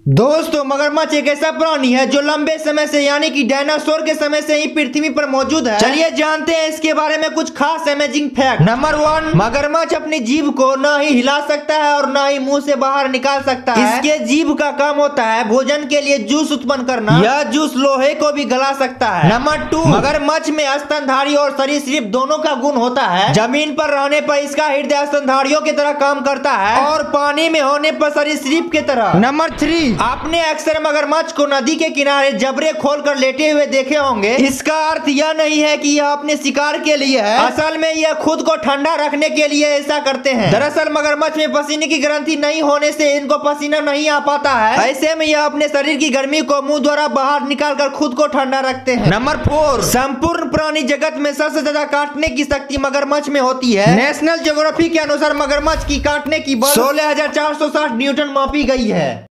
दोस्तों, मगरमच्छ एक ऐसा प्राणी है जो लंबे समय से यानी कि डायनासोर के समय से ही पृथ्वी पर मौजूद है। चलिए जानते हैं इसके बारे में कुछ खास अमेजिंग फैक्ट। नंबर 1, मगरमच्छ अपनी जीभ को न ही हिला सकता है और न ही मुंह से बाहर निकाल सकता है। इसके जीभ का काम होता है भोजन के लिए जूस उत्पन्न करना। यह जूस लोहे को भी गला सकता है। नंबर 2, मगरमच्छ में स्तनधारी और सरीसृप दोनों का गुण होता है। जमीन पर रहने पर इसका हृदय स्तनधारियों की तरह काम करता है और पानी में होने पर सरीसृप की तरह। नंबर 3, आपने अक्सर मगरमच्छ को नदी के किनारे जबड़े खोलकर लेटे हुए देखे होंगे। इसका अर्थ यह नहीं है कि यह अपने शिकार के लिए है, असल में यह खुद को ठंडा रखने के लिए ऐसा करते हैं। दरअसल मगरमच्छ में पसीने की ग्रंथि नहीं होने से इनको पसीना नहीं आ पाता है। ऐसे में यह अपने शरीर की गर्मी को मुंह द्वारा बाहर निकालकर खुद को ठंडा रखते हैं। नंबर 4, संपूर्ण प्राणी जगत में सबसे ज्यादा काटने की शक्ति मगरमच्छ में होती है। नेशनल ज्योग्राफी के अनुसार मगरमच्छ की काटने की बल 16,460 न्यूटन मापी गई है।